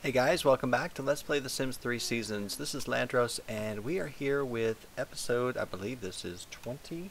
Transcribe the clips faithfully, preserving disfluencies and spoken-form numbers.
Hey guys, welcome back to Let's Play The Sims three Seasons. This is Landros, and we are here with episode, I believe this is twenty.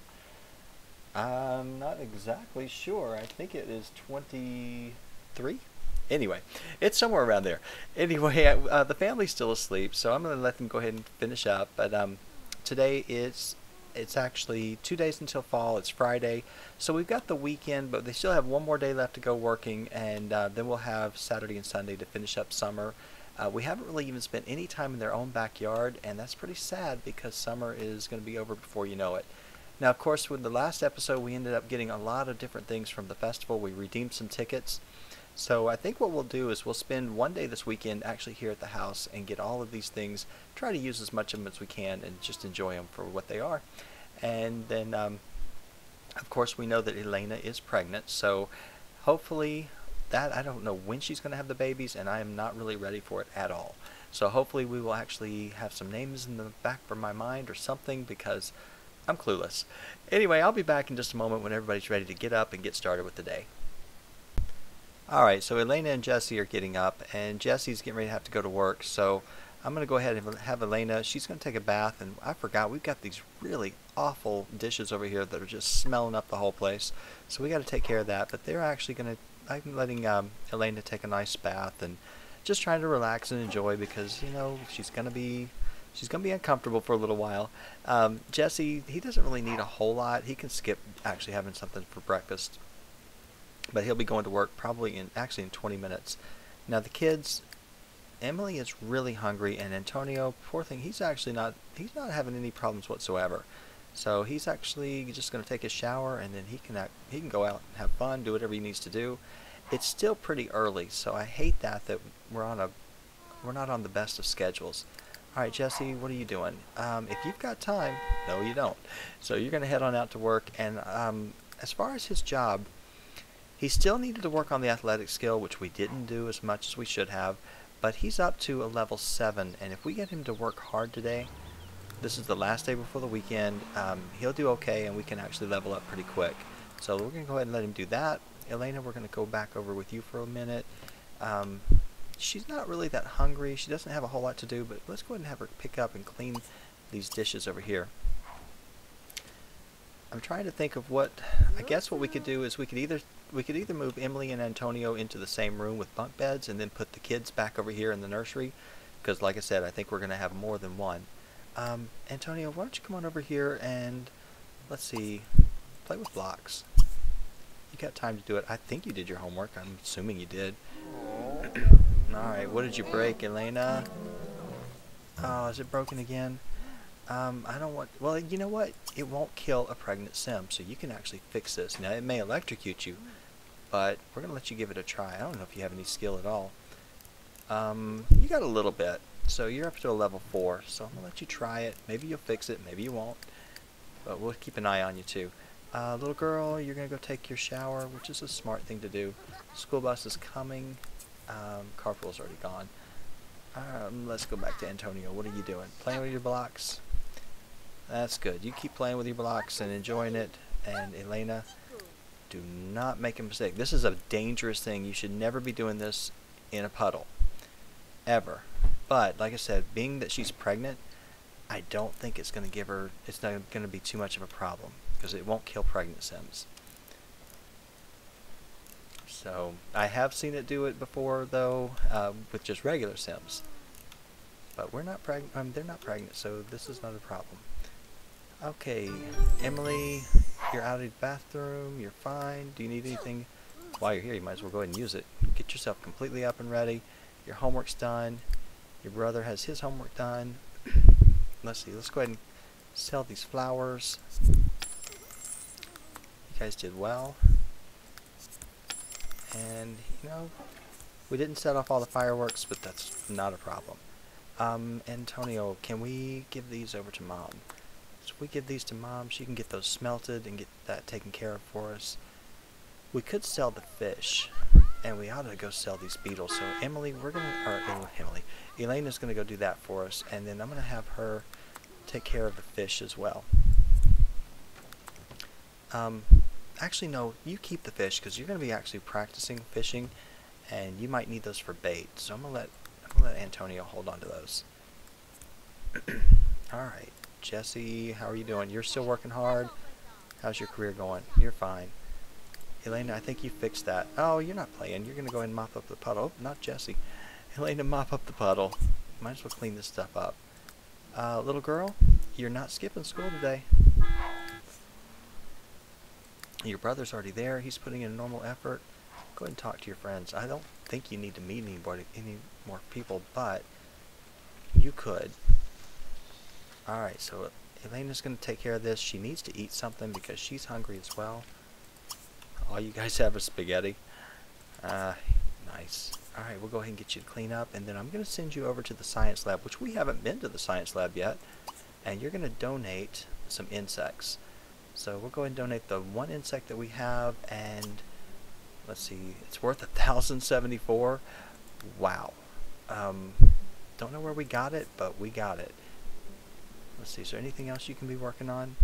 I'm not exactly sure. I think it is twenty-three? Anyway, it's somewhere around there. Anyway, uh, the family's still asleep, so I'm going to let them go ahead and finish up. But um, today it's it's actually two days until fall. It's Friday, so we've got the weekend, but they still have one more day left to go working, and uh, then we'll have Saturday and Sunday to finish up summer. Uh, we haven't really even spent any time in their own backyard, and that's pretty sad because summer is going to be over before you know it. Now, of course, with the last episode, we ended up getting a lot of different things from the festival. We redeemed some tickets. So I think what we'll do is we'll spend one day this weekend actually here at the house and get all of these things, try to use as much of them as we can and just enjoy them for what they are. And then, um, of course, we know that Elayna is pregnant, so hopefully that, I don't know when she's going to have the babies, and I am not really ready for it at all. So hopefully we will actually have some names in the back of my mind or something, because I'm clueless. Anyway, I'll be back in just a moment when everybody's ready to get up and get started with the day. Alright, so Elayna and Jesse are getting up, and Jesse's getting ready to have to go to work, so I'm going to go ahead and have Elayna. She's going to take a bath, and I forgot, we've got these really awful dishes over here that are just smelling up the whole place, so we got to take care of that. But they're actually going to, I'm letting um, Elayna take a nice bath and just trying to relax and enjoy, because, you know, she's going to be she's going to be uncomfortable for a little while. Um, Jesse, he doesn't really need a whole lot. He can skip actually having something for breakfast, but he'll be going to work probably in actually in twenty minutes. Now the kids, Emily is really hungry, and Antonio, poor thing, he's actually not he's not having any problems whatsoever. So he's actually just going to take a shower, and then he can act, he can go out and have fun, do whatever he needs to do. It's still pretty early, so I hate that that we're on a we're not on the best of schedules. All right, Jesse, what are you doing? Um, if you've got time, no, you don't. So you're going to head on out to work, and um, as far as his job, he still needed to work on the athletic skill, which we didn't do as much as we should have, but he's up to a level seven, and if we get him to work hard today, this is the last day before the weekend, um, he'll do okay, and we can actually level up pretty quick. So we're going to go ahead and let him do that. Elayna, we're going to go back over with you for a minute. Um, she's not really that hungry. She doesn't have a whole lot to do, but let's go ahead and have her pick up and clean these dishes over here. I'm trying to think of what, I guess what we could do is we could either we could either move Emily and Antonio into the same room with bunk beds and then put the kids back over here in the nursery, because like I said, I think we're going to have more than one. Um, Antonio, why don't you come on over here and, let's see, play with blocks. You got time to do it. I think you did your homework. I'm assuming you did. Alright, what did you break, Elayna? Oh, is it broken again? Um, I don't want, well, you know what? It won't kill a pregnant sim, so you can actually fix this. Now, it may electrocute you, but we're going to let you give it a try. I don't know if you have any skill at all. Um, you got a little bit, so you're up to a level four, so I'm going to let you try it. Maybe you'll fix it, maybe you won't, but we'll keep an eye on you too. Uh, little girl, you're going to go take your shower, which is a smart thing to do. School bus is coming. Um, carpool's already gone. Um, let's go back to Antonio. What are you doing? Playing with your blocks? That's good. You keep playing with your blocks and enjoying it. And Elayna, do not make a mistake. This is a dangerous thing. You should never be doing this in a puddle. Ever. But, like I said, being that she's pregnant, I don't think it's going to give her, it's not going to be too much of a problem, because it won't kill pregnant sims. So, I have seen it do it before, though, uh, with just regular sims. But we're not pregnant, um, they're not pregnant, so this is not a problem. Okay, Emily, you're out of the bathroom, you're fine. Do you need anything? While you're here, you might as well go ahead and use it. Get yourself completely up and ready. Your homework's done. Your brother has his homework done. Let's see, let's go ahead and sell these flowers. You guys did well. And, you know, we didn't set off all the fireworks, but that's not a problem. Um, Antonio, can we give these over to Mom? So if we give these to Mom, she can get those smelted and get that taken care of for us. We could sell the fish, and we ought to go sell these beetles. So Emily, we're going to, or Emily, Elayna's going to go do that for us, and then I'm going to have her take care of the fish as well. Um, actually, no, you keep the fish, because you're going to be actually practicing fishing, and you might need those for bait. So I'm going to let I'll let Antonio hold on to those. Alright, Jesse, how are you doing? You're still working hard? How's your career going? You're fine. Elayna, I think you fixed that. Oh, you're not playing. You're going to go ahead and mop up the puddle. Oh, not Jesse. Elayna, mop up the puddle. Might as well clean this stuff up. Uh, little girl, you're not skipping school today. Your brother's already there. He's putting in a normal effort. Go ahead and talk to your friends. I don't think you need to meet anybody, any more people, but you could. Alright, so Elayna's going to take care of this. She needs to eat something because she's hungry as well. All you guys have is spaghetti. Uh, nice. Alright, we'll go ahead and get you to clean up, and then I'm going to send you over to the science lab, which we haven't been to the science lab yet, and you're going to donate some insects. So we'll go ahead and donate the one insect that we have, and let's see, it's worth one thousand seventy-four. Wow. Um, don't know where we got it, but we got it. Let's see, is there anything else you can be working on?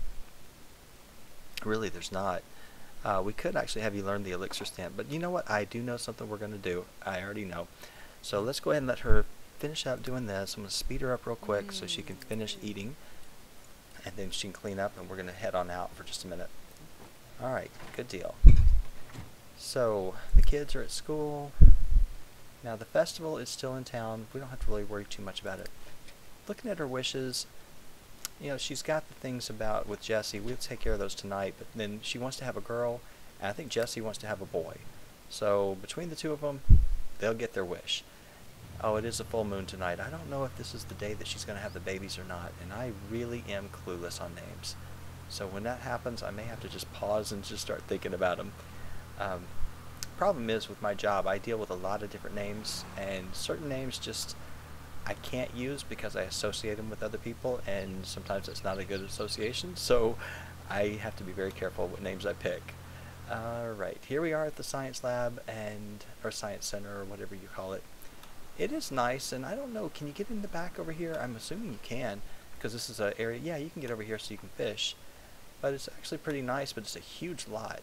Really, there's not. Uh, we could actually have you learn the elixir stamp, but you know what? I do know something we're going to do. I already know. So let's go ahead and let her finish up doing this. I'm going to speed her up real quick mm. so she can finish eating, and then she can clean up, and we're going to head on out for just a minute. Alright, good deal. So, the kids are at school. Now, the festival is still in town. We don't have to really worry too much about it. Looking at her wishes, you know, she's got the things about with Jesse. We'll take care of those tonight, but then she wants to have a girl, and I think Jesse wants to have a boy. So between the two of them, they'll get their wish. Oh, it is a full moon tonight. I don't know if this is the day that she's going to have the babies or not, and I really am clueless on names. So when that happens, I may have to just pause and just start thinking about them. Um, problem is, with my job, I deal with a lot of different names, and certain names just I can't use because I associate them with other people, and sometimes it's not a good association, so I have to be very careful what names I pick. Alright, here we are at the science lab, and or science center, or whatever you call it. It is nice, and I don't know, can you get in the back over here? I'm assuming you can, because this is an area, yeah, you can get over here so you can fish. But it's actually pretty nice, but it's a huge lot.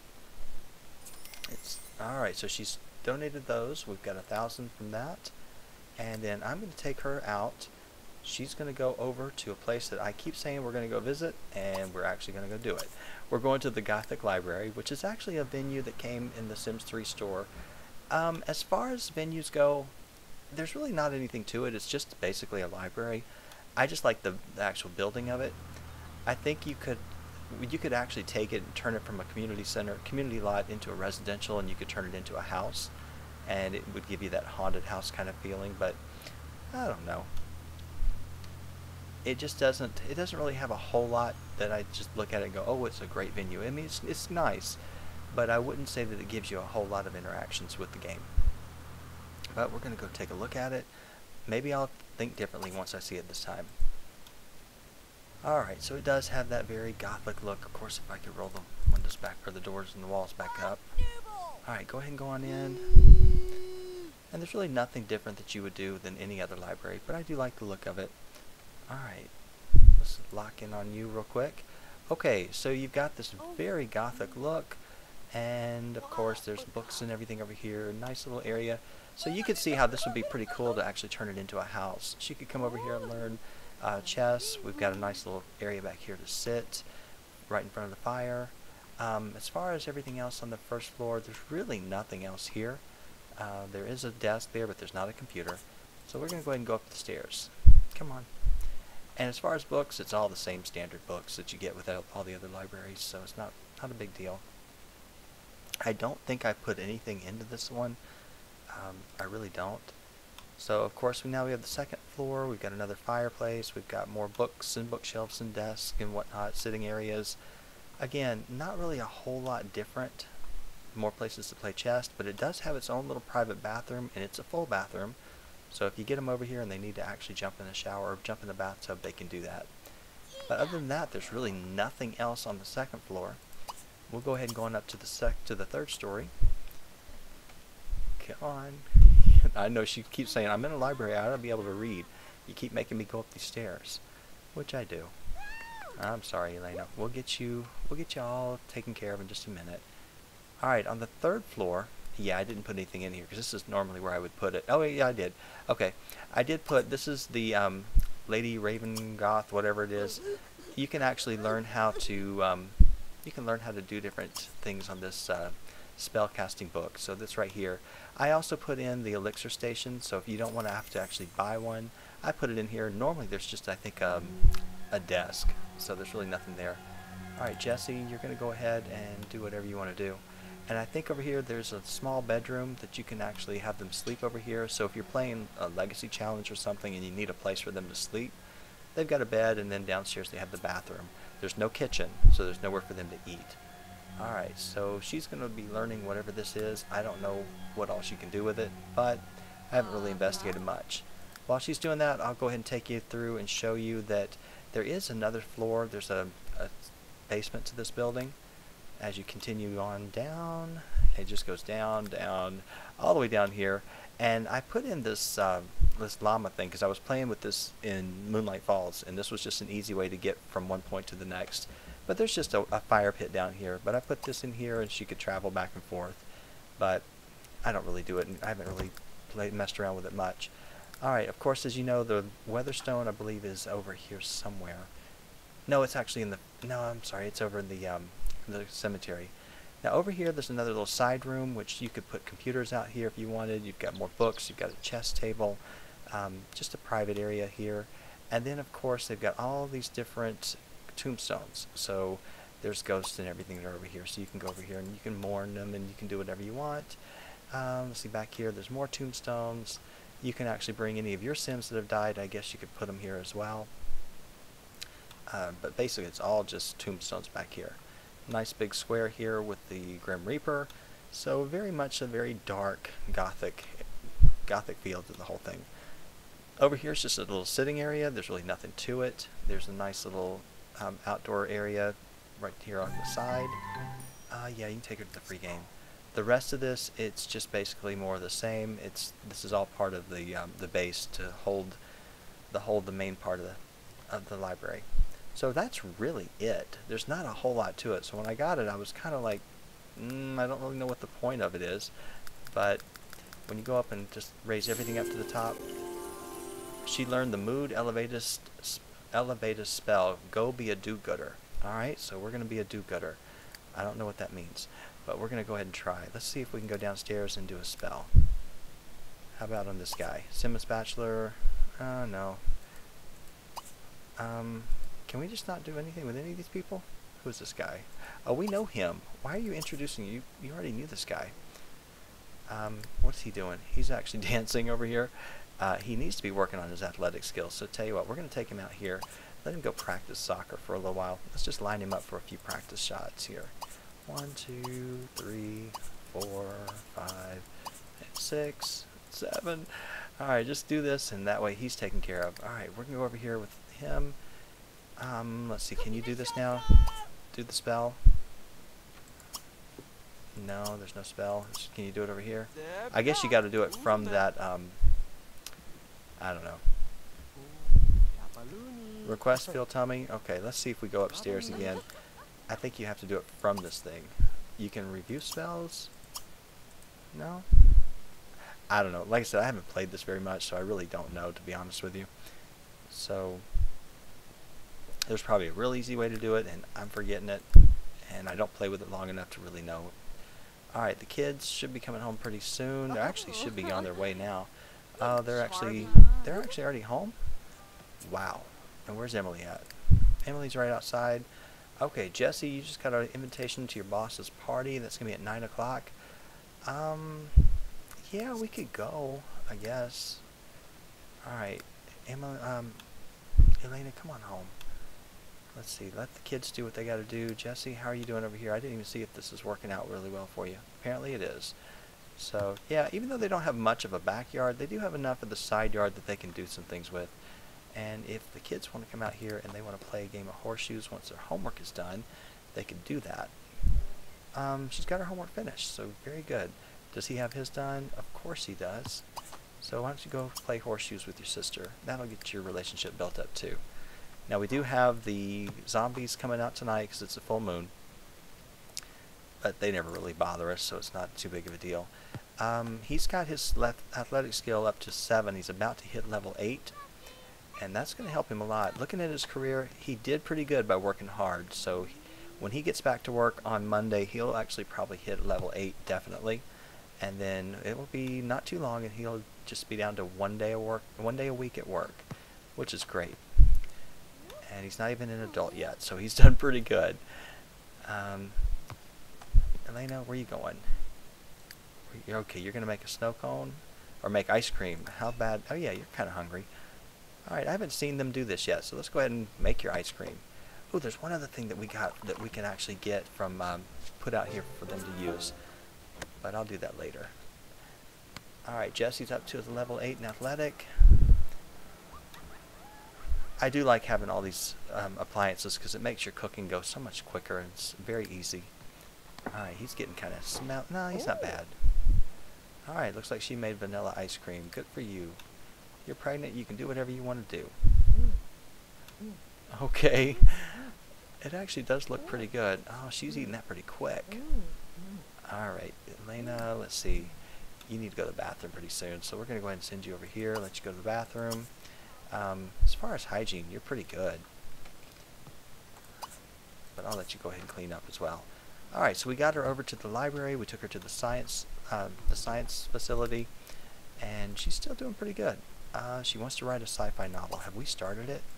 It's alright, so she's donated those. We've got a thousand from that. And then I'm going to take her out. She's going to go over to a place that I keep saying we're going to go visit, and we're actually going to go do it. We're going to the Gothique Library, which is actually a venue that came in the Sims three store. Um, as far as venues go, there's really not anything to it. It's just basically a library. I just like the, the actual building of it. I think you could you could actually take it and turn it from a community center, community lot into a residential, and you could turn it into a house. And it would give you that haunted house kind of feeling, but I don't know. It just doesn't, it doesn't really have a whole lot that I just look at it and go, oh, it's a great venue. I mean, it's, it's nice, but I wouldn't say that it gives you a whole lot of interactions with the game. But we're going to go take a look at it. Maybe I'll think differently once I see it this time. Alright, so it does have that very gothic look. Of course, if I could roll the windows back, or the doors and the walls back up. Alright, go ahead and go on in. And there's really nothing different that you would do than any other library, but I do like the look of it. Alright, let's lock in on you real quick. Okay, so you've got this very gothic look, and of course there's books and everything over here. Nice little area. So you could see how this would be pretty cool to actually turn it into a house. She could come over here and learn uh, chess. We've got a nice little area back here to sit, right in front of the fire. Um, as far as everything else on the first floor, there's really nothing else here. Uh, there is a desk there, but there's not a computer. So we're going to go ahead and go up the stairs. Come on. And as far as books, it's all the same standard books that you get with all the other libraries, so it's not, not a big deal. I don't think I put anything into this one. Um, I really don't. So of course we now we have the second floor. We've got another fireplace. We've got more books and bookshelves and desks and whatnot, sitting areas. Again, not really a whole lot different. More places to play chess, but it does have its own little private bathroom, and it's a full bathroom. So if you get them over here and they need to actually jump in the shower or jump in the bathtub, they can do that. But other than that, there's really nothing else on the second floor. We'll go ahead and go on up to the sec to the third story. Come on. I know she keeps saying, I'm in a library, I ought to be able to read. You keep making me go up these stairs, which I do. I'm sorry, Elayna. We'll get you we'll get you all taken care of in just a minute. Alright, on the third floor Yeah, I didn't put anything in here because this is normally where I would put it. Oh, yeah, I did. Okay, I did put, this is the um, Lady Raven Goth, whatever it is. You can actually learn how to, um, you can learn how to do different things on this uh, spell casting book. So this right here. I also put in the elixir station, so if you don't want to have to actually buy one, I put it in here. Normally there's just, I think, um, a desk, so there's really nothing there. Alright, Jesse, you're going to go ahead and do whatever you want to do. And I think over here there's a small bedroom that you can actually have them sleep over here. So if you're playing a legacy challenge or something and you need a place for them to sleep, they've got a bed, and then downstairs they have the bathroom. There's no kitchen, so there's nowhere for them to eat. Alright, so she's going to be learning whatever this is. I don't know what all she can do with it, but I haven't really investigated much. While she's doing that, I'll go ahead and take you through and show you that there is another floor. There's a, a basement to this building. As you continue on down, it just goes down, down, all the way down here. And I put in this uh, this llama thing because I was playing with this in Moonlight Falls, and this was just an easy way to get from one point to the next. But there's just a, a fire pit down here. But I put this in here, and she could travel back and forth. But I don't really do it, and I haven't really played, messed around with it much. Alright, of course, as you know, the Weatherstone, I believe, is over here somewhere. No, it's actually in the... No, I'm sorry, it's over in the... Um, the cemetery. Now over here there's another little side room which you could put computers out here if you wanted. You've got more books, you've got a chess table, um, just a private area here. And then of course they've got all these different tombstones. So there's ghosts and everything that are over here. So you can go over here and you can mourn them and you can do whatever you want. Um, let's see, back here there's more tombstones. You can actually bring any of your Sims that have died. I guess you could put them here as well. Uh, but basically it's all just tombstones back here. Nice big square here with the Grim Reaper. So very much a very dark gothic gothic feel to the whole thing. Over here is just a little sitting area. There's really nothing to it. There's a nice little um, outdoor area right here on the side. Uh, yeah, you can take her to the free game. The rest of this, it's just basically more of the same. It's this is all part of the um, the base to hold the hold the main part of the of the library. So that's really it. There's not a whole lot to it. So when I got it, I was kind of like, mm, I don't really know what the point of it is. But when you go up and just raise everything up to the top, she learned the mood elevatus, elevatus spell, go be a do-gooder. Alright, so we're going to be a do-gooder. I don't know what that means, but we're going to go ahead and try. Let's see if we can go downstairs and do a spell. How about on this guy? Simmons Bachelor? Uh, no. Um... Can we just not do anything with any of these people? Who's this guy? Oh, we know him. Why are you introducing you? You already knew this guy. Um, what's he doing? He's actually dancing over here. Uh, he needs to be working on his athletic skills. So tell you what, we're going to take him out here. Let him go practice soccer for a little while. Let's just line him up for a few practice shots here. One, two, three, four, five, six, seven. Alright, just do this, and that way he's taken care of. Alright, we're going to go over here with him. Um, let's see, can you do this now? Do the spell? No, there's no spell. Can you do it over here? I guess you got to do it from that, um, I don't know. Request fill tummy? Okay, let's see if we go upstairs again. I think you have to do it from this thing. You can review spells? No? I don't know. Like I said, I haven't played this very much, so I really don't know, to be honest with you. So... there's probably a real easy way to do it, and I'm forgetting it, and I don't play with it long enough to really know. Alright, the kids should be coming home pretty soon. They actually should be on their way now. Uh, they're actually they're actually already home? Wow. And where's Emily at? Emily's right outside. Okay, Jesse, you just got an invitation to your boss's party. That's going to be at nine o'clock. Um, yeah, we could go, I guess. Alright, Emily, um, Elayna, come on home. Let's see, let the kids do what they got to do. Jesse, how are you doing over here? I didn't even see if this is working out really well for you. Apparently it is. So, yeah, even though they don't have much of a backyard, they do have enough of the side yard that they can do some things with. And if the kids want to come out here and they want to play a game of horseshoes once their homework is done, they can do that. Um, she's got her homework finished, so very good. Does he have his done? Of course he does. So why don't you go play horseshoes with your sister? That'll get your relationship built up too. Now we do have the zombies coming out tonight because it's a full moon. but they never really bother us, so it's not too big of a deal. Um, he's got his left athletic skill up to seven. He's about to hit level eight, and that's going to help him a lot. Looking at his career, he did pretty good by working hard. So he, when he gets back to work on Monday, he'll actually probably hit level eight definitely, and then it will be not too long, and he'll just be down to one day a work, one day a week at work, which is great. And he's not even an adult yet, so he's done pretty good. Um, Elayna, where are you going? You're okay, you're going to make a snow cone? Or make ice cream. How bad? Oh yeah, you're kind of hungry. Alright, I haven't seen them do this yet, so let's go ahead and make your ice cream. Oh, there's one other thing that we got that we can actually get from, um, put out here for them to use. But I'll do that later. Alright, Jesse's up to level eight in athletic. I do like having all these um, appliances because it makes your cooking go so much quicker, and it's very easy. Alright, he's getting kind of smell. No, he's not bad. Alright, looks like she made vanilla ice cream. Good for you. You're pregnant, you can do whatever you want to do. Okay. It actually does look pretty good. Oh, she's eating that pretty quick. Alright, Elayna, let's see. You need to go to the bathroom pretty soon, so we're going to go ahead and send you over here, let you go to the bathroom. Um, as far as hygiene, you're pretty good. But I'll let you go ahead and clean up as well. Alright, so we got her over to the library. We took her to the science uh, the science facility, and she's still doing pretty good. Uh, she wants to write a sci-fi novel. Have we started it?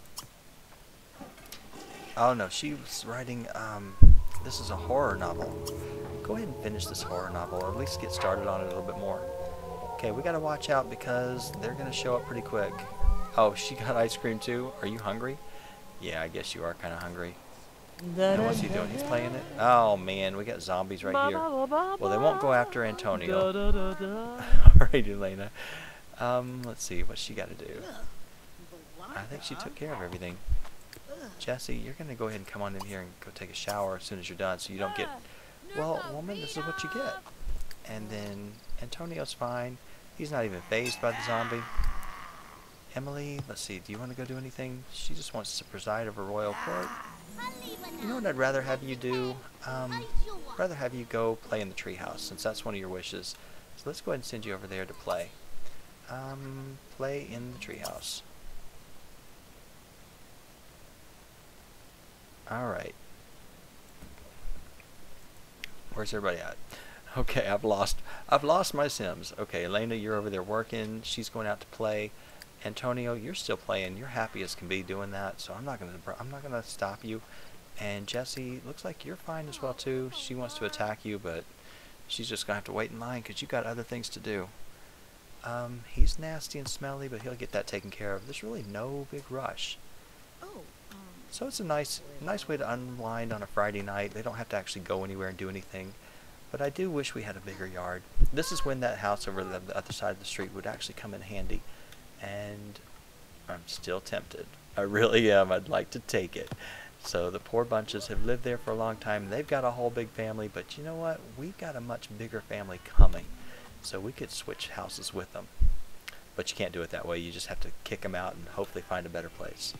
Oh no, she was writing, um, this is a horror novel. Go ahead and finish this horror novel, or at least get started on it a little bit more. Okay, we gotta watch out because they're gonna show up pretty quick. Oh, she got ice cream too? Are you hungry? Yeah, I guess you are kind of hungry. And what's he doing? He's playing it? Oh man, we got zombies right here. Well, they won't go after Antonio. Alright, Elayna. Um, let's see, what's she got to do? I think she took care of everything. Jesse, you're going to go ahead and come on in here and go take a shower as soon as you're done so you don't get... Well, woman, this is what you get. And then Antonio's fine. He's not even fazed by the zombie. Emily, let's see, do you want to go do anything? She just wants to preside over royal court. You know what I'd rather have you do? Um, rather have you go play in the treehouse, since that's one of your wishes. So let's go ahead and send you over there to play. Um, play in the treehouse. Alright. Where's everybody at? Okay, I've lost I've lost my Sims. Okay, Elayna, you're over there working. She's going out to play. Antonio, you're still playing. You're happy as can be doing that, so I'm not gonna I'm not gonna stop you. And Jessie, looks like you're fine as well too. She wants to attack you, but she's just gonna have to wait in line because you got other things to do. Um, he's nasty and smelly, but he'll get that taken care of. There's really no big rush. So it's a nice nice way to unwind on a Friday night. They don't have to actually go anywhere and do anything. But I do wish we had a bigger yard. This is when that house over the, the other side of the street would actually come in handy. And I'm still tempted. I really am. I'd like to take it. So the poor bunches have lived there for a long time. They've got a whole big family, but you know what? We've got a much bigger family coming. So we could switch houses with them. But you can't do it that way. You just have to kick them out and hopefully find a better place.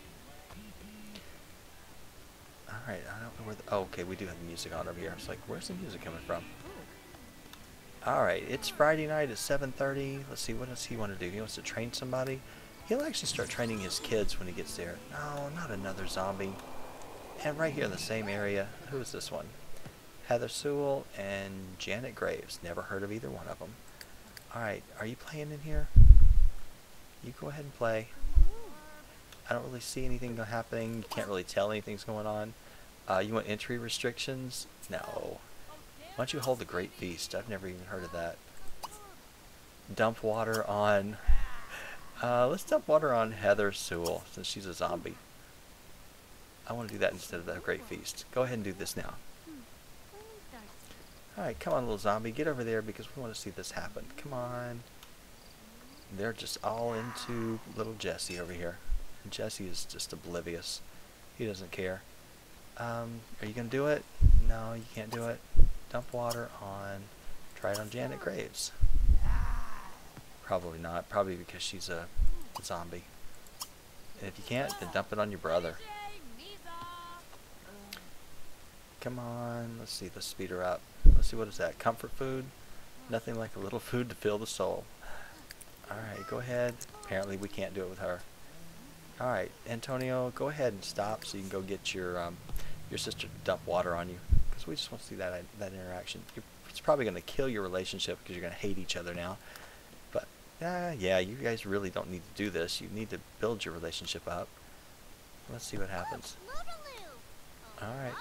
Alright, I don't know where the... Oh, okay, we do have the music on over here. It's like, where's the music coming from? Alright, it's Friday night at seven thirty. Let's see, what does he want to do? He wants to train somebody? He'll actually start training his kids when he gets there. No, not another zombie. And right here in the same area, who is this one? Heather Sewell and Janet Graves. Never heard of either one of them. Alright, are you playing in here? You go ahead and play. I don't really see anything happening. You can't really tell anything's going on. Uh, you want entry restrictions? No. Why don't you hold the Great Feast? I've never even heard of that. Dump water on... Uh, let's dump water on Heather Sewell, since she's a zombie. I want to do that instead of the Great Feast. Go ahead and do this now. Alright, come on, little zombie. Get over there because we want to see this happen. Come on. They're just all into little Jesse over here. And Jesse is just oblivious. He doesn't care. Um, are you going to do it? No, you can't do it. Dump water on... Try it on Janet Graves. Probably not. Probably because she's a zombie. And if you can't, then dump it on your brother. Come on. Let's see. Let's speed her up. let's see, what is that? Comfort food? Nothing like a little food to fill the soul. Alright, go ahead. Apparently we can't do it with her. Alright, Antonio, go ahead and stop so you can go get your um, your sister to dump water on you. Because we just want to see that, that interaction. You're, it's probably going to kill your relationship because you're going to hate each other now. But, uh, yeah, you guys really don't need to do this. You need to build your relationship up. Let's see what happens. Alright.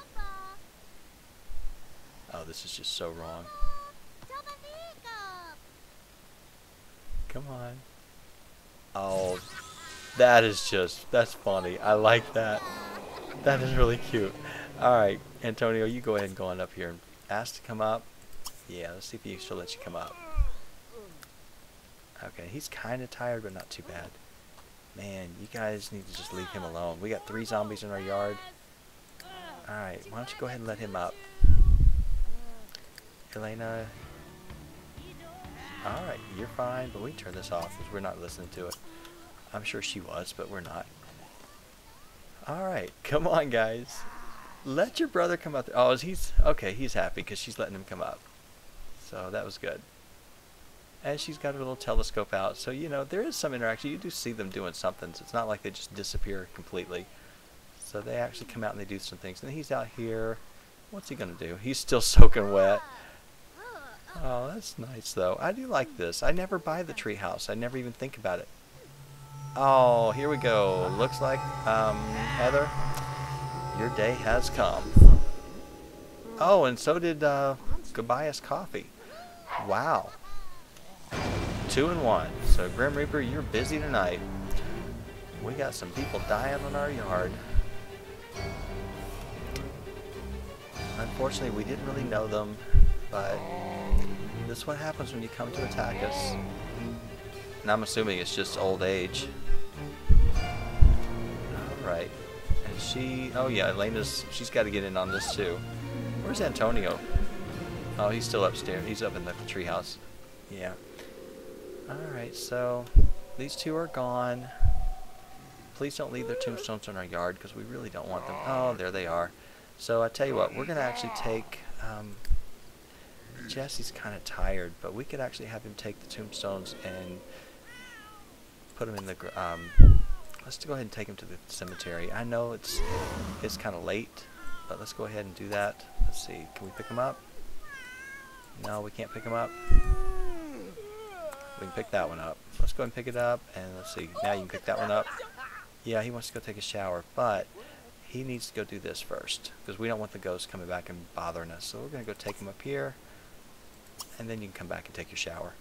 Oh, this is just so wrong. Come on. Oh, that is just, that's funny. I like that. That is really cute. Alright, Antonio, you go ahead and go on up here and ask to come up. Yeah, let's see if he, she'll let you come up. Okay, he's kind of tired, but not too bad. Man, you guys need to just leave him alone. We got three zombies in our yard. Alright, why don't you go ahead and let him up. Elayna. Alright, you're fine, but we can turn this off because we're not listening to it. I'm sure she was, but we're not. Alright, come on guys. Let your brother come up there. Oh, he's, okay, he's happy because she's letting him come up. So that was good. And she's got her little telescope out, so you know, there is some interaction. You do see them doing something, so it's not like they just disappear completely. So they actually come out and they do some things. And he's out here. What's he gonna do? He's still soaking wet. Oh, that's nice though. I do like this. I never buy the treehouse. I never even think about it. Oh, here we go. Looks like, um, Heather, your day has come. Oh, and so did uh, Gobias Coffee. Wow. Two and one. So Grim Reaper, you're busy tonight. We got some people dying in our yard. Unfortunately, we didn't really know them, but this is what happens when you come to attack us. And I'm assuming it's just old age. Alright. And she, oh yeah, Elayna's, she's got to get in on this too. Where's Antonio? Oh, he's still upstairs. He's up in the treehouse. Yeah. Alright, so these two are gone. Please don't leave their tombstones in our yard because we really don't want them. Oh, there they are. So I tell you what, we're going to actually take, um, Jesse's kind of tired, but we could actually have him take the tombstones and put them in the, gr um, let's go ahead and take him to the cemetery. I know it's, it's kind of late, but let's go ahead and do that. Let's see, can we pick him up? No, we can't pick him up. We can pick that one up. Let's go ahead and pick it up, and let's see, now you can pick that one up. Yeah, he wants to go take a shower, but he needs to go do this first, because we don't want the ghosts coming back and bothering us. So we're going to go take him up here, and then you can come back and take your shower.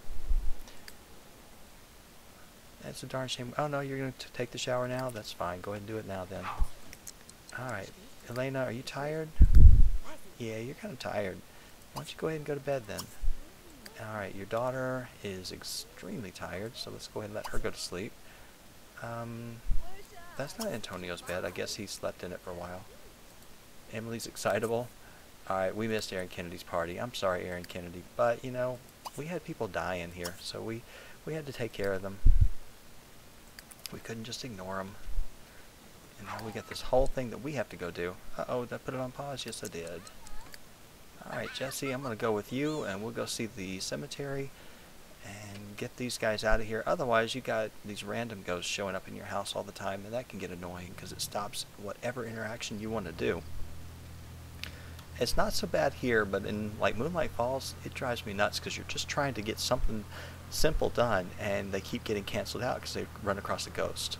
That's a darn shame. Oh no, you're going to take the shower now? That's fine. Go ahead and do it now then. Alright. Elayna, are you tired? Yeah, you're kind of tired. Why don't you go ahead and go to bed then? Alright, your daughter is extremely tired, so let's go ahead and let her go to sleep. Um, that's not Antonio's bed. I guess he slept in it for a while. Emily's excitable. Alright, we missed Aaron Kennedy's party. I'm sorry, Aaron Kennedy, but, you know, we had people die in here, so we, we had to take care of them. We couldn't just ignore them. And now we got this whole thing that we have to go do. Uh-oh, did I put it on pause? Yes, I did. Alright, Jesse, I'm going to go with you, and we'll go see the cemetery and get these guys out of here. Otherwise, you got these random ghosts showing up in your house all the time, and that can get annoying because it stops whatever interaction you want to do. It's not so bad here, but in like Moonlight Falls, it drives me nuts because you're just trying to get something simple done, and they keep getting canceled out because they run across a ghost.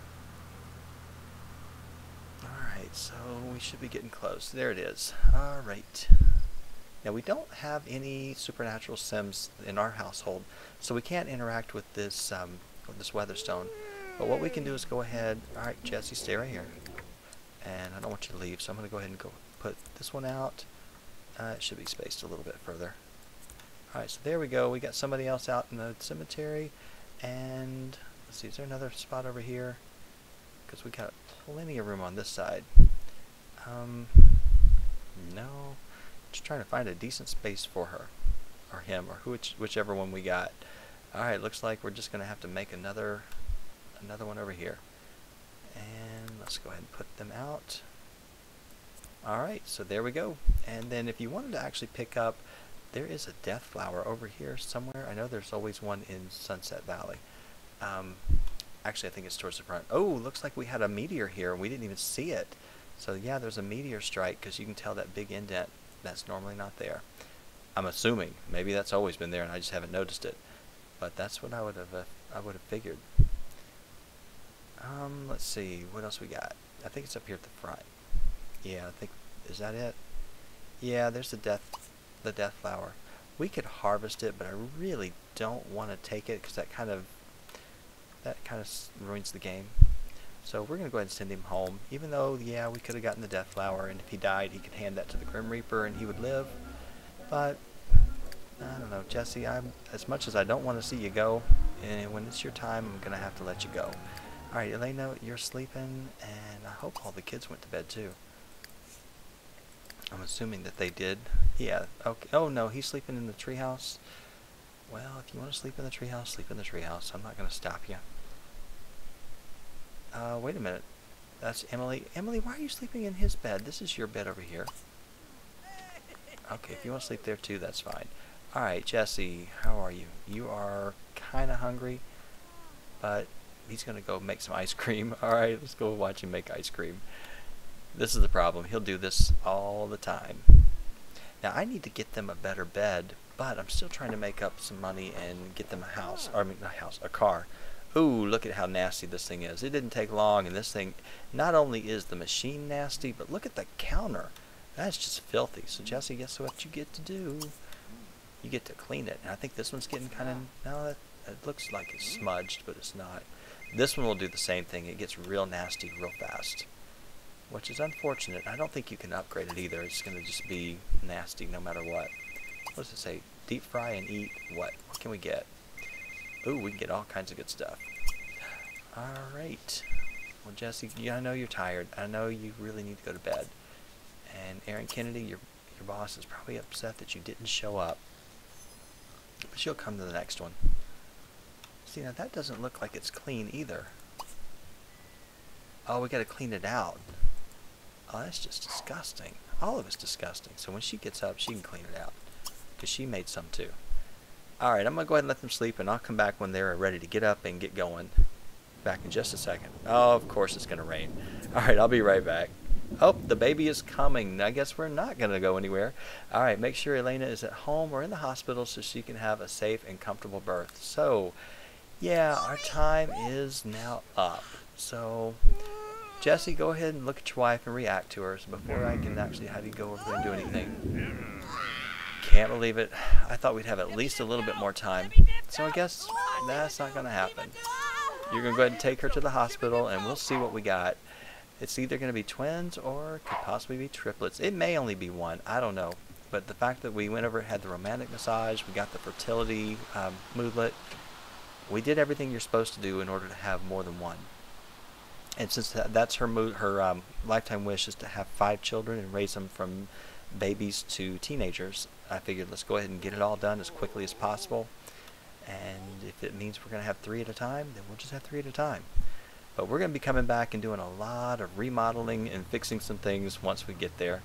Alright, so we should be getting close. There it is. Alright. Now we don't have any supernatural sims in our household, so we can't interact with this um, with this Weatherstone. But what we can do is go ahead. All right, Jesse, stay right here. And I don't want you to leave, so I'm going to go ahead and go put this one out. Uh, it should be spaced a little bit further. All right, so there we go. We got somebody else out in the cemetery, and let's see, is there another spot over here? Because we got plenty of room on this side. Um, no. Just trying to find a decent space for her, or him, or which, whichever one we got. Alright, looks like we're just going to have to make another another one over here. And let's go ahead and put them out. Alright, so there we go. And then if you wanted to actually pick up there is a death flower over here somewhere. I know there's always one in Sunset Valley. Um, actually, I think it's towards the front. Oh, looks like we had a meteor here and we didn't even see it. So yeah, there's a meteor strike because you can tell that big indent that's normally not there. I'm assuming maybe that's always been there and I just haven't noticed it. But that's what I would have uh, I would have figured. Um, let's see what else we got. I think it's up here at the front. Yeah, I think is that it? Yeah, there's the death the death flower. We could harvest it, but I really don't want to take it because that kind of that kind of ruins the game. So we're gonna go ahead and send him home. Even though, yeah, we could have gotten the death flower, and if he died, he could hand that to the Grim Reaper, and he would live. But I don't know, Jesse. I'm as much as I don't want to see you go, and when it's your time, I'm gonna have to let you go. All right, Elayna, you're sleeping, and I hope all the kids went to bed too. I'm assuming that they did. Yeah. Okay. Oh no, he's sleeping in the treehouse. Well, if you want to sleep in the treehouse, sleep in the treehouse. I'm not gonna stop you. Uh, wait a minute. That's Emily. Emily, why are you sleeping in his bed? This is your bed over here. Okay, if you want to sleep there too, that's fine. Alright, Jesse, how are you? You are kind of hungry, but he's going to go make some ice cream. Alright, let's go watch him make ice cream. This is the problem. He'll do this all the time. Now, I need to get them a better bed, but I'm still trying to make up some money and get them a house. Or, I mean, not a house, a car. Ooh, look at how nasty this thing is. It didn't take long, and this thing, not only is the machine nasty, but look at the counter. That's just filthy. So, Jesse, guess what you get to do? You get to clean it. And I think this one's getting kind of, no, that, it looks like it's smudged, but it's not. This one will do the same thing. It gets real nasty real fast, which is unfortunate. I don't think you can upgrade it either. It's going to just be nasty no matter what. What does it say? Deep fry and eat what? What can we get? Ooh, we can get all kinds of good stuff. Alright. Well, Jesse, yeah, I know you're tired. I know you really need to go to bed. And Erin Kennedy, your, your boss, is probably upset that you didn't show up. But she'll come to the next one. See, now that doesn't look like it's clean either. Oh, we gotta clean it out. Oh, that's just disgusting. All of it's disgusting. So when she gets up, she can clean it out. Because she made some too. Alright, I'm going to go ahead and let them sleep, and I'll come back when they're ready to get up and get going. Back in just a second. Oh, of course it's going to rain. Alright, I'll be right back. Oh, the baby is coming. I guess we're not going to go anywhere. Alright, make sure Elayna is at home or in the hospital so she can have a safe and comfortable birth. So, yeah, our time is now up. So, Jesse, go ahead and look at your wife and react to her before I can actually have you go over there and do anything. Can't believe it. I thought we'd have at least a little bit more time. So I guess that's not going to happen. You're going to go ahead and take her to the hospital and we'll see what we got. It's either going to be twins or could possibly be triplets. It may only be one. I don't know. But the fact that we went over, had the romantic massage, we got the fertility um, moodlet, we did everything you're supposed to do in order to have more than one. And since that's her, mo her um, lifetime wish is to have five children and raise them from babies to teenagers, I figured let's go ahead and get it all done as quickly as possible. And if it means we're going to have three at a time, then we'll just have three at a time. But we're going to be coming back and doing a lot of remodeling and fixing some things once we get there.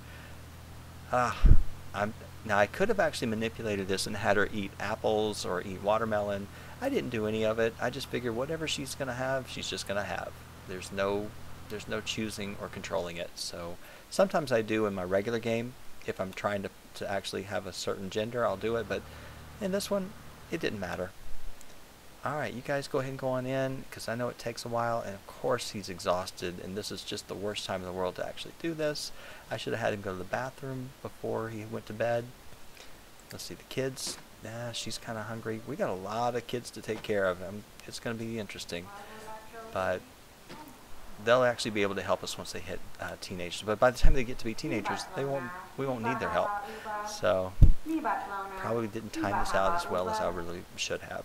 Ah, I'm, now I could have actually manipulated this and had her eat apples or eat watermelon. I didn't do any of it. I just figured whatever she's going to have, she's just going to have. There's no, there's no choosing or controlling it. So sometimes I do in my regular game. If I'm trying to, to actually have a certain gender, I'll do it. But in this one, it didn't matter. Alright, you guys go ahead and go on in, because I know it takes a while, and of course he's exhausted, and this is just the worst time in the world to actually do this. I should have had him go to the bathroom before he went to bed. Let's see, the kids. Nah, she's kind of hungry. We got a lot of kids to take care of. Um, it's going to be interesting. But they'll actually be able to help us once they hit uh, teenagers. But by the time they get to be teenagers, they won't. We won't need their help. So probably didn't time this out as well as I really should have.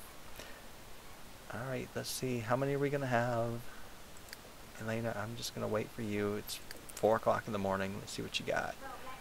All right, let's see. How many are we gonna have? Elayna, I'm just gonna wait for you. It's four o'clock in the morning. Let's see what you got.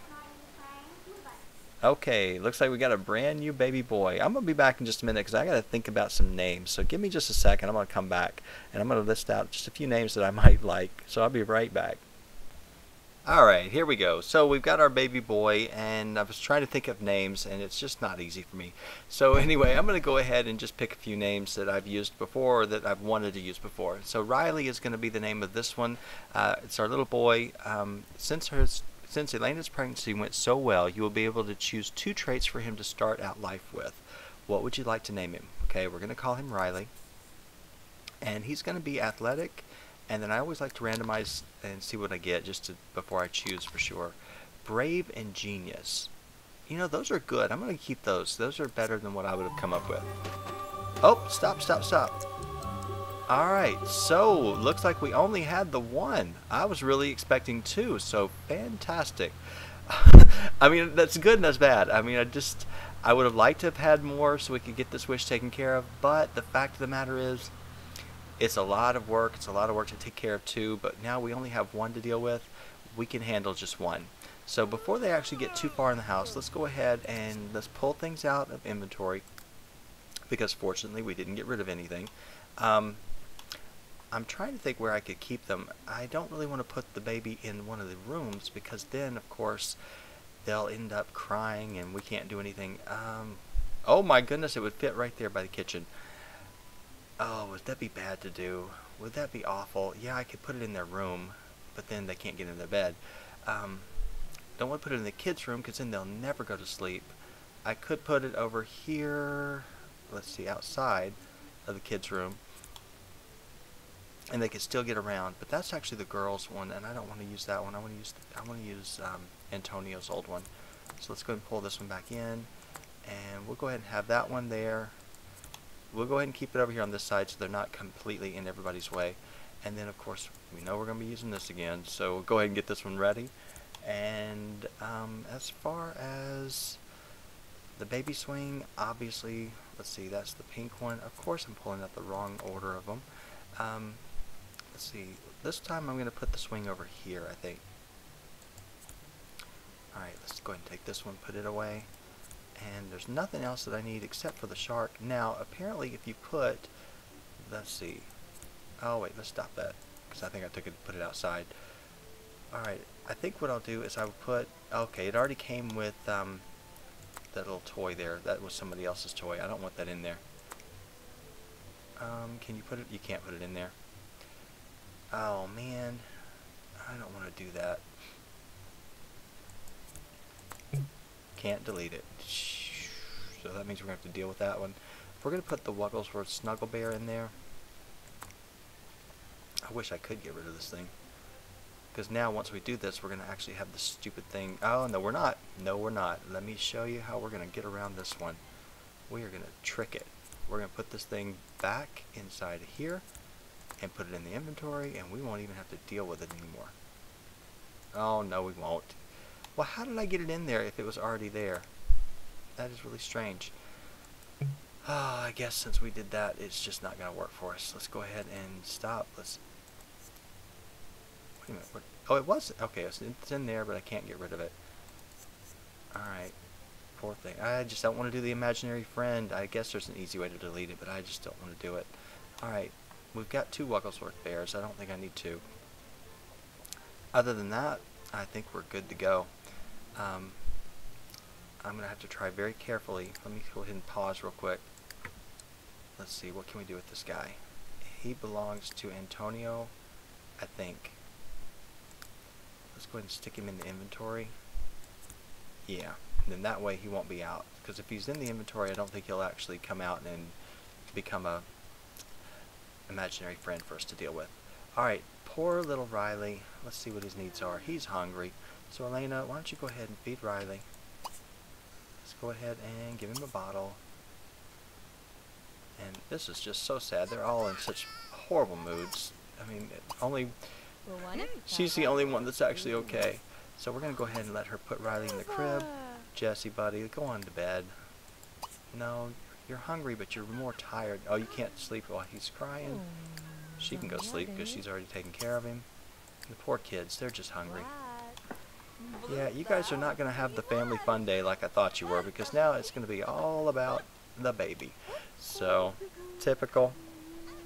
Okay, looks like we got a brand new baby boy. I'm gonna be back in just a minute because I gotta think about some names. So give me just a second. I'm gonna come back and I'm gonna list out just a few names that I might like. So I'll be right back. Alright, here we go. So we've got our baby boy, and I was trying to think of names, and it's just not easy for me. So anyway, I'm going to go ahead and just pick a few names that I've used before, or that I've wanted to use before. So Riley is going to be the name of this one. Uh, it's our little boy. Um, since her, since Elayna's pregnancy went so well, you will be able to choose two traits for him to start out life with. What would you like to name him? Okay, we're going to call him Riley. And he's going to be athletic. And then I always like to randomize and see what I get just to, before I choose for sure. Brave and genius. You know, those are good. I'm going to keep those. Those are better than what I would have come up with. Oh, stop, stop, stop. Alright, so looks like we only had the one. I was really expecting two, so fantastic. I mean, that's good and that's bad. I mean, I just, I would have liked to have had more so we could get this wish taken care of, but the fact of the matter is, it's a lot of work. It's a lot of work to take care of two, but now we only have one to deal with. We can handle just one. So before they actually get too far in the house, let's go ahead and let's pull things out of inventory, because fortunately we didn't get rid of anything. Um, I'm trying to think where I could keep them. I don't really want to put the baby in one of the rooms, because then, of course, they'll end up crying and we can't do anything. Um, oh my goodness, it would fit right there by the kitchen. Oh, would that be bad to do? Would that be awful? Yeah, I could put it in their room, but then they can't get in their bed. Um, don't want to put it in the kids' room, because then they'll never go to sleep. I could put it over here, let's see, outside of the kids' room, and they could still get around. But that's actually the girls' one, and I don't want to use that one. I want to use I want to use um, Antonio's old one. So let's go ahead and pull this one back in, and we'll go ahead and have that one there. We'll go ahead and keep it over here on this side so they're not completely in everybody's way. And then, of course, we know we're going to be using this again, so we'll go ahead and get this one ready. And um, as far as the baby swing, obviously, let's see, that's the pink one. Of course, I'm pulling out the wrong order of them. Um, let's see, this time I'm going to put the swing over here, I think. Alright, let's go ahead and take this one, put it away. And there's nothing else that I need except for the shark. Now, apparently, if you put, let's see. Oh wait, let's stop that, because I think I took it, put it outside. All right, I think what I'll do is I will put. Okay, it already came with um, that little toy there. That was somebody else's toy. I don't want that in there. Um, can you put it? You can't put it in there. Oh man, I don't want to do that. Can't delete it. So that means we're going to have to deal with that one. We're going to put the Wugglesworth Snuggle Bear in there. I wish I could get rid of this thing. Because now once we do this, we're going to actually have this stupid thing. Oh, no, we're not. No, we're not. Let me show you how we're going to get around this one. We are going to trick it. We're going to put this thing back inside of here and put it in the inventory, and we won't even have to deal with it anymore. Oh, no, we won't. Well, how did I get it in there if it was already there? That is really strange. Oh, I guess since we did that, it's just not going to work for us. Let's go ahead and stop. Let's. Wait a minute. What? Oh, it was. Okay, it's in there, but I can't get rid of it. Alright. Poor thing. I just don't want to do the imaginary friend. I guess there's an easy way to delete it, but I just don't want to do it. Alright. We've got two Wugglesworth bears. I don't think I need two. Other than that, I think we're good to go. Um, I'm going to have to try very carefully. Let me go ahead and pause real quick. Let's see, what can we do with this guy? He belongs to Antonio, I think. Let's go ahead and stick him in the inventory. Yeah, and then that way he won't be out. Because if he's in the inventory, I don't think he'll actually come out and become a imaginary friend for us to deal with. Alright, poor little Riley. Let's see what his needs are. He's hungry. So Elayna, why don't you go ahead and feed Riley. Let's go ahead and give him a bottle. And this is just so sad. They're all in such horrible moods. I mean, only she's the only one that's actually okay. So we're going to go ahead and let her put Riley in the crib. Jesse, buddy, go on to bed. No, you're hungry, but you're more tired. Oh, you can't sleep while he's crying. She can go sleep because she's already taken care of him. The poor kids, they're just hungry. Yeah, you guys are not going to have the family fun day like I thought you were, because now it's going to be all about the baby. So, typical.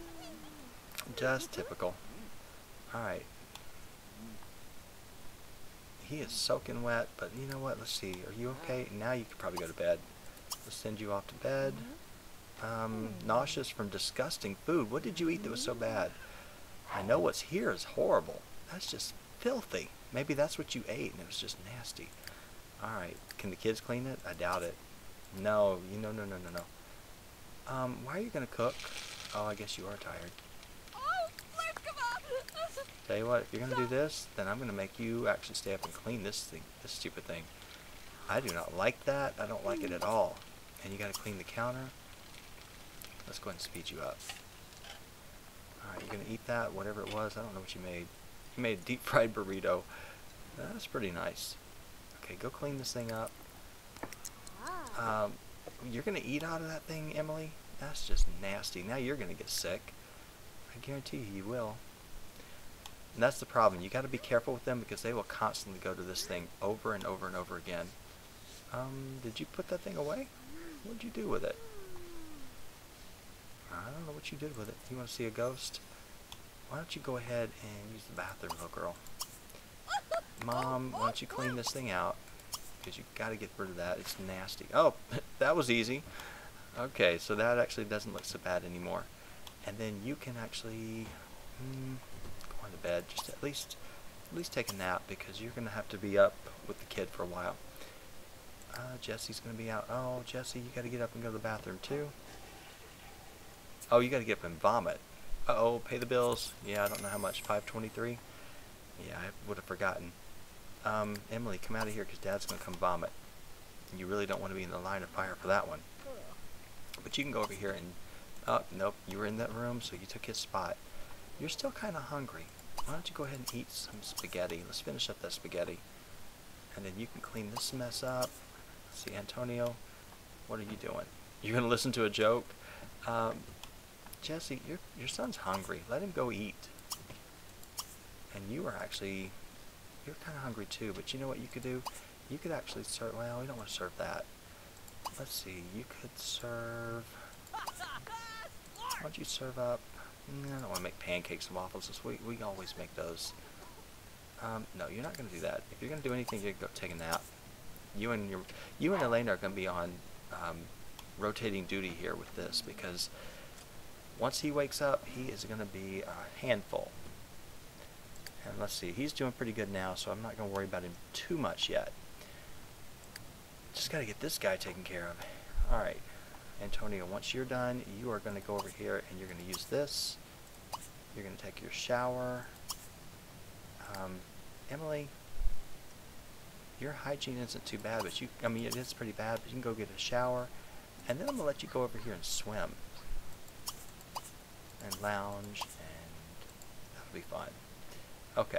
Just typical. Alright. he is soaking wet, but you know what? Let's see. Are you okay? Now you could probably go to bed. Let's send you off to bed. Um, nauseous from disgusting food. What did you eat that was so bad? I know what's here is horrible. That's just filthy. Maybe that's what you ate and it was just nasty. Alright, can the kids clean it? I doubt it. No, you know, no, no, no, no. Um, why are you gonna cook? Oh, I guess you are tired. Tell you what, if you're gonna do this, then I'm gonna make you actually stay up and clean this thing, this stupid thing. I do not like that. I don't like it at all. And you gotta clean the counter. Let's go ahead and speed you up. Alright, you're gonna eat that, whatever it was. I don't know what you made. You made a deep fried burrito. That's pretty nice. Okay, go clean this thing up. Um, you're gonna eat out of that thing, Emily? That's just nasty. Now you're gonna get sick. I guarantee you, you will. And that's the problem. You gotta be careful with them because they will constantly go to this thing over and over and over again. Um, did you put that thing away? What'd you do with it? I don't know what you did with it. You want to see a ghost? Why don't you go ahead and use the bathroom, little girl? Mom, why don't you clean this thing out? Because you got to get rid of that. It's nasty. Oh, that was easy. Okay, so that actually doesn't look so bad anymore. And then you can actually hmm, go on to bed. Just at least, at least take a nap because you're going to have to be up with the kid for a while. Uh, Jesse's going to be out. Oh, Jesse, you got to get up and go to the bathroom too. Oh, you got to get up and vomit. Uh-oh, pay the bills. Yeah, I don't know how much. five twenty-three? Yeah, I would have forgotten. Um, Emily, come out of here because Dad's going to come vomit. And you really don't want to be in the line of fire for that one. But you can go over here and... Oh, nope, you were in that room, so you took his spot. You're still kind of hungry. Why don't you go ahead and eat some spaghetti? Let's finish up that spaghetti. And then you can clean this mess up. Let's see, Antonio, what are you doing? You're going to listen to a joke? Um... Jesse, your your son's hungry. Let him go eat. And you are actually, you're kind of hungry too. But you know what you could do? You could actually serve. Well, we don't want to serve that. Let's see. You could serve. Why don't you serve up? Mm, I don't want to make pancakes and waffles. We we always make those. Um, no, you're not going to do that. If you're going to do anything, you're going to go take a nap. You and your you and Elayna are going to be on um, rotating duty here with this because. Once he wakes up, he is going to be a handful. And let's see, he's doing pretty good now, so I'm not going to worry about him too much yet. Just got to get this guy taken care of. Alright, Antonio, once you're done, you are going to go over here and you're going to use this. You're going to take your shower. Um, Emily, your hygiene isn't too bad, but you, I mean, it is pretty bad, but you can go get a shower. And then I'm going to let you go over here and swim. And lounge, and that'll be fun. Okay.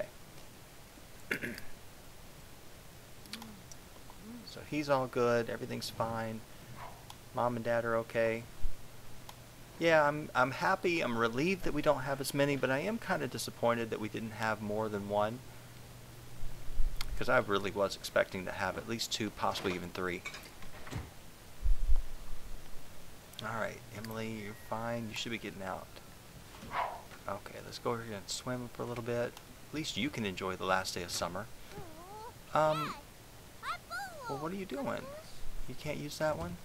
So he's all good, everything's fine. Mom and Dad are okay. Yeah, I'm I'm happy, I'm relieved that we don't have as many, but I am kind of disappointed that we didn't have more than one. Because I really was expecting to have at least two, possibly even three. Alright, Emily, you're fine. You should be getting out. Okay, let's go over here and swim for a little bit. At least you can enjoy the last day of summer. Um, well, what are you doing? You can't use that one?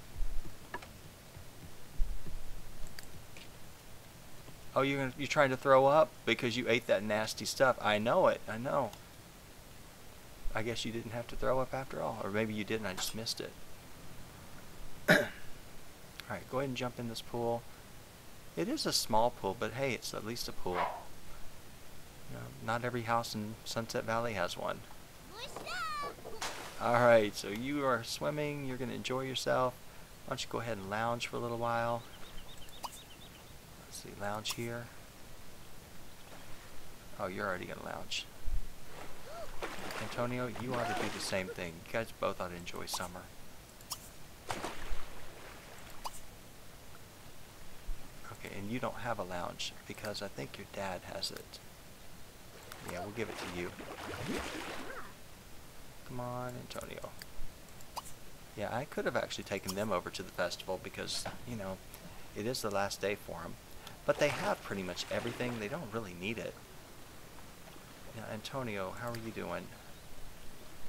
Oh, you're gonna, you're trying to throw up because you ate that nasty stuff. I know it. I know. I guess you didn't have to throw up after all. Or maybe you did and I just missed it. Alright, go ahead and jump in this pool. It is a small pool, but hey, it's at least a pool. You know, not every house in Sunset Valley has one. Alright, so you are swimming, you're going to enjoy yourself. Why don't you go ahead and lounge for a little while. Let's see, lounge here. Oh, you're already going to lounge. Antonio, you ought to do the same thing. You guys both ought to enjoy summer. Okay, and you don't have a lounge because I think your dad has it. Yeah, we'll give it to you. Come on, Antonio. Yeah, I could have actually taken them over to the festival because, you know, it is the last day for them. But they have pretty much everything. They don't really need it. Now, Antonio, how are you doing?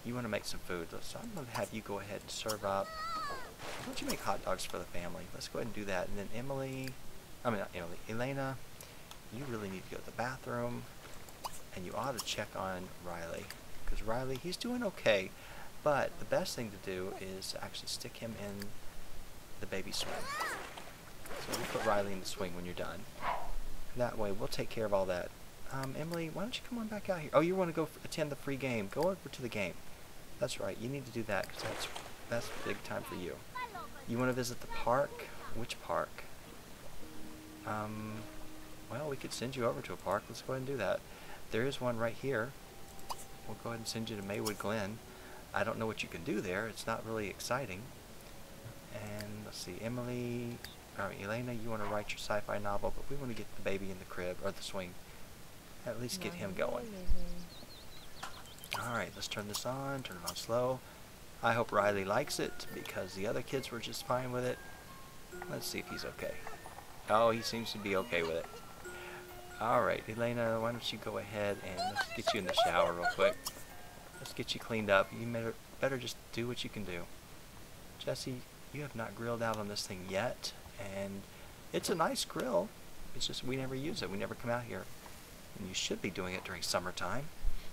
you want to make some food. So I'm going to have you go ahead and serve up. Why don't you make hot dogs for the family? Let's go ahead and do that. And then Emily, I mean not Emily, Elayna, you really need to go to the bathroom. And you ought to check on Riley. Because Riley, he's doing okay. But the best thing to do is to actually stick him in the baby swing. So we'll put Riley in the swing when you're done. That way we'll take care of all that. Um, Emily, why don't you come on back out here? Oh, you want to go attend the free game. Go over to the game. That's right. You need to do that because that's, that's big time for you. You want to visit the park? Which park? Um, well, we could send you over to a park. Let's go ahead and do that. There is one right here. We'll go ahead and send you to Maywood Glen. I don't know what you can do there. It's not really exciting. And let's see, Emily, or Elayna, you want to write your sci-fi novel, but we want to get the baby in the crib, or the swing. At least get him going. Alright, let's turn this on, turn it on slow. I hope Riley likes it, because the other kids were just fine with it. Let's see if he's okay. Oh, he seems to be okay with it. Alright, Elayna, why don't you go ahead and let's get you in the shower real quick. Let's get you cleaned up. You better, better just do what you can do. Jesse, you have not grilled out on this thing yet, and it's a nice grill. It's just we never use it. We never come out here. And you should be doing it during summertime.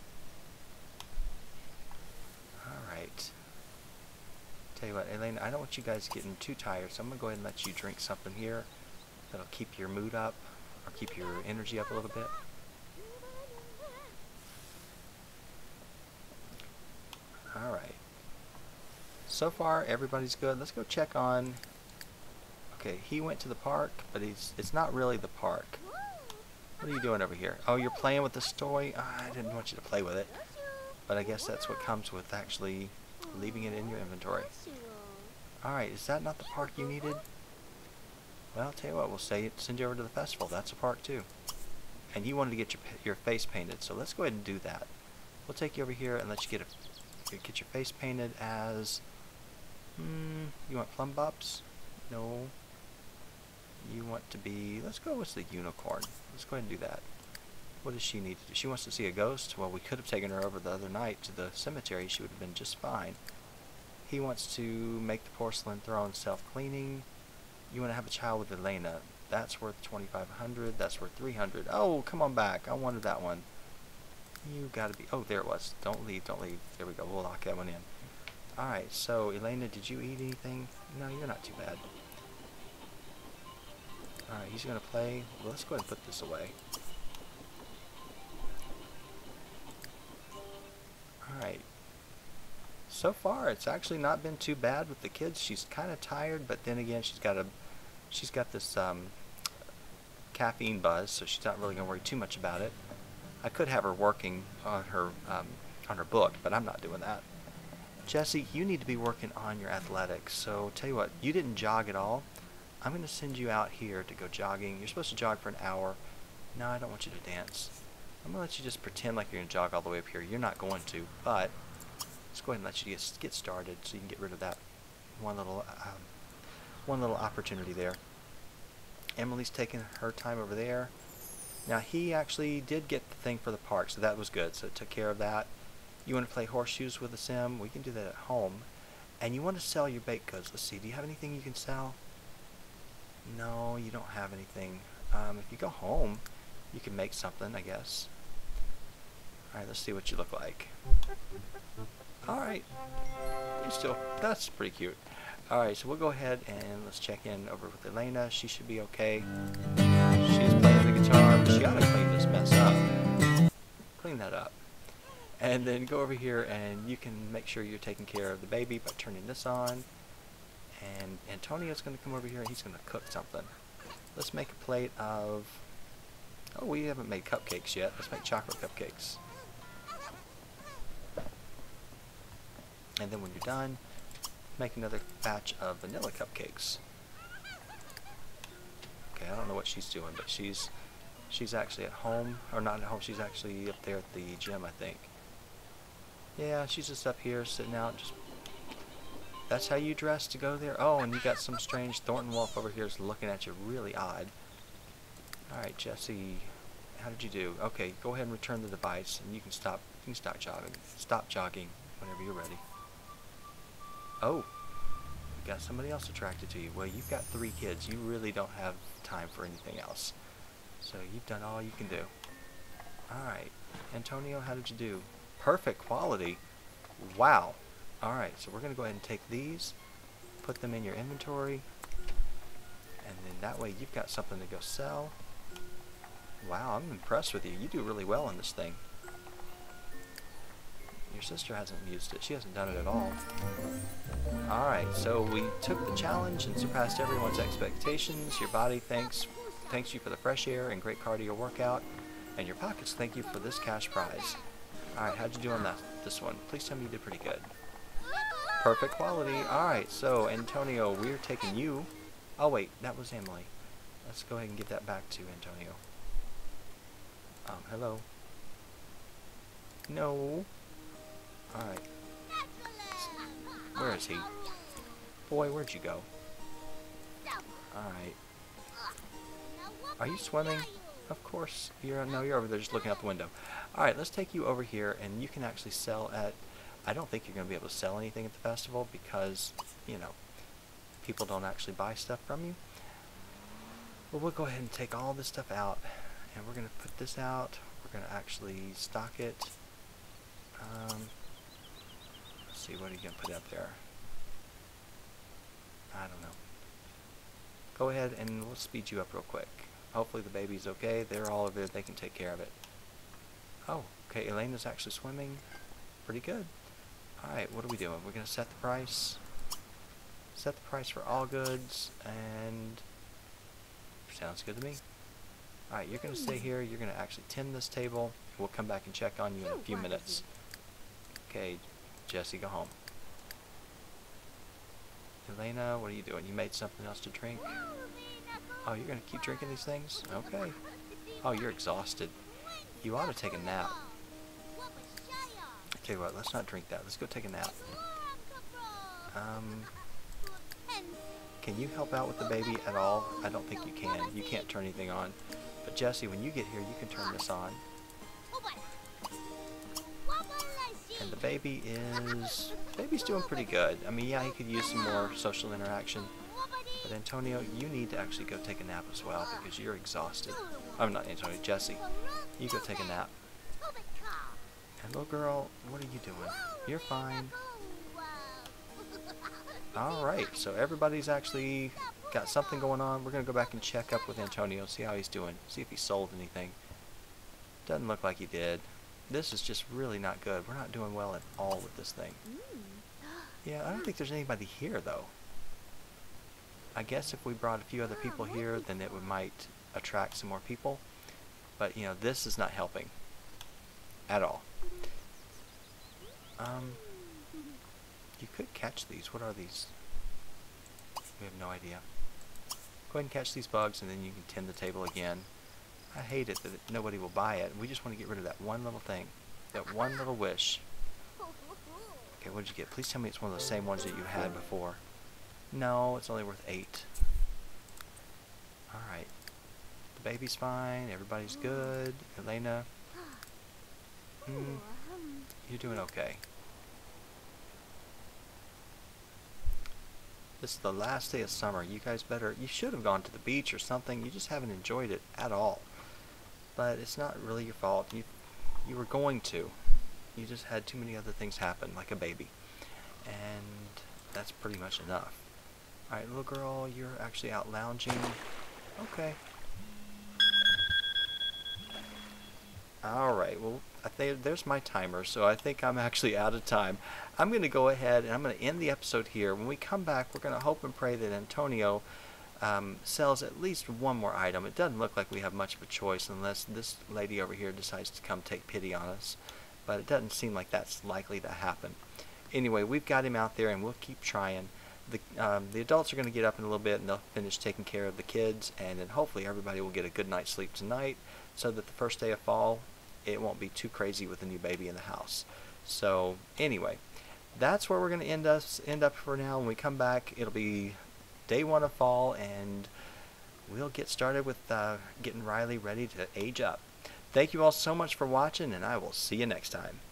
Alright. Tell you what, Elayna, I don't want you guys getting too tired, so I'm going to go ahead and let you drink something here that'll keep your mood up, or keep your energy up a little bit. Alright. So far, everybody's good. Let's go check on... Okay, he went to the park, but he's it's not really the park. What are you doing over here? Oh, you're playing with this toy? Oh, I didn't want you to play with it. But I guess that's what comes with actually leaving it in your inventory. Alright, is that not the park you needed? Well, I'll tell you what, we'll say it, send you over to the festival. That's a park too. And you wanted to get your, your face painted, so let's go ahead and do that. We'll take you over here and let you get a get your face painted as... Hmm, you want plum bops? No. You want to be... Let's go with the unicorn. Let's go ahead and do that. What does she need to do? She wants to see a ghost? Well, we could have taken her over the other night to the cemetery. She would have been just fine. He wants to make the porcelain throne self-cleaning. You want to have a child with Elayna. That's worth twenty-five hundred. That's worth three hundred. Oh, come on back. I wanted that one. You gotta be... Oh, there it was. Don't leave. Don't leave. There we go. We'll lock that one in. Alright, so Elayna, did you eat anything? No, you're not too bad. Alright, he's gonna play. Well, let's go ahead and put this away. Alright. So far, it's actually not been too bad with the kids. She's kind of tired, but then again, she's got a, she's got this um, caffeine buzz, so she's not really gonna worry too much about it. I could have her working on her um, on her book, but I'm not doing that. Jesse, you need to be working on your athletics. So tell you what, you didn't jog at all. I'm going to send you out here to go jogging. You're supposed to jog for an hour. No, I don't want you to dance. I'm going to let you just pretend like you're going to jog all the way up here. You're not going to, but let's go ahead and let you get, get started so you can get rid of that one little um, one little opportunity there. Emily's taking her time over there. Now, he actually did get the thing for the park, so that was good. So it took care of that. You want to play horseshoes with a sim? We can do that at home. And you want to sell your baked goods. Let's see, do you have anything you can sell? No, you don't have anything. Um, if you go home, you can make something, I guess. Alright, let's see what you look like. Alright. You still, that's pretty cute. Alright, so we'll go ahead and let's check in over with Elayna. She should be okay. She's playing the guitar, but she ought to clean this mess up. Clean that up. And then go over here and you can make sure you're taking care of the baby by turning this on. And Antonio's going to come over here and he's going to cook something. Let's make a plate of... Oh, we haven't made cupcakes yet. Let's make chocolate cupcakes. And then when you're done, make another batch of vanilla cupcakes. Okay, I don't know what she's doing, but she's she's actually at home. Or not at home, she's actually up there at the gym, I think. Yeah, she's just up here sitting out. Just That's how you dress to go there? Oh, and you got some strange Thornton Wolf over here is looking at you really odd. Alright, Jesse, how did you do? Okay, go ahead and return the device and you can stop you can stop jogging. Stop jogging. whenever you're ready. Oh, you got somebody else attracted to you. Well, you've got three kids. You really don't have time for anything else. So you've done all you can do. Alright. Antonio, how did you do? Perfect quality. Wow. Alright, so we're going to go ahead and take these, put them in your inventory, and then that way you've got something to go sell. Wow, I'm impressed with you. You do really well on this thing. Your sister hasn't used it. She hasn't done it at all. Alright, so we took the challenge and surpassed everyone's expectations. Your body thanks thanks you for the fresh air and great cardio workout. And your pockets thank you for this cash prize. Alright, how'd you do on that this one? Please tell me you did pretty good. Perfect quality. Alright, so Antonio, we're taking you. Oh wait, that was Emily. Let's go ahead and give that back to Antonio. Um, hello. No. Alright. Where is he? Boy, where'd you go? Alright. Are you swimming? Of course. You're no, you're over there just looking out the window. Alright, let's take you over here and you can actually sell at... I don't think you're going to be able to sell anything at the festival because, you know, people don't actually buy stuff from you. But we'll go ahead and take all this stuff out and we're going to put this out. We're going to actually stock it. Um, let's see, what are you going to put up there? I don't know. Go ahead and we'll speed you up real quick. Hopefully the baby's okay. They're all over there. They can take care of it. Oh, okay. Elayna's actually swimming. Pretty good. Alright, what are we doing? We're going to set the price. Set the price for all goods. And sounds good to me. Alright, you're going to stay here. You're going to actually tend this table. We'll come back and check on you in a few minutes. Okay, Jesse, go home. Elayna, what are you doing? You made something else to drink? Oh, you're going to keep drinking these things? Okay. Oh, you're exhausted. You ought to take a nap. Okay, what? Let's not drink that. Let's go take a nap. Um, can you help out with the baby at all? I don't think you can. You can't turn anything on. But Jesse, when you get here, you can turn this on. And the baby is... baby's doing pretty good. I mean, yeah, he could use some more social interaction. But Antonio, you need to actually go take a nap as well because you're exhausted. I'm not Antonio, Jesse. You go take a nap. And little girl, what are you doing? You're fine. Alright, so everybody's actually got something going on. We're going to go back and check up with Antonio, see how he's doing. See if he sold anything. Doesn't look like he did. This is just really not good. We're not doing well at all with this thing. Yeah, I don't think there's anybody here, though. I guess if we brought a few other people here, then it would might attract some more people. But, you know, this is not helping. At all. Um, you could catch these. What are these? We have no idea. Go ahead and catch these bugs, and then you can tend the table again. I hate it that nobody will buy it. We just want to get rid of that one little thing. That one little wish. Okay, what did you get? Please tell me it's one of the same ones that you had before. No, it's only worth eight. Alright. The baby's fine. Everybody's good. Elayna. Mm, you're doing okay. This is the last day of summer. You guys better... you should have gone to the beach or something. You just haven't enjoyed it at all. But it's not really your fault. You, you were going to. You just had too many other things happen, like a baby. And that's pretty much enough. Alright, little girl, you're actually out lounging. Okay. Alright, well, I think there's my timer, so I think I'm actually out of time. I'm going to go ahead and I'm going to end the episode here. When we come back, we're going to hope and pray that Antonio um, sells at least one more item. It doesn't look like we have much of a choice unless this lady over here decides to come take pity on us. But it doesn't seem like that's likely to happen. Anyway, we've got him out there and we'll keep trying. The, um, the adults are going to get up in a little bit and they'll finish taking care of the kids, and then hopefully everybody will get a good night's sleep tonight so that the first day of fall it won't be too crazy with a new baby in the house. So anyway, that's where we're going to end us end up for now. When we come back, it'll be day one of fall, and we'll get started with uh, getting Riley ready to age up. Thank you all so much for watching, and I will see you next time.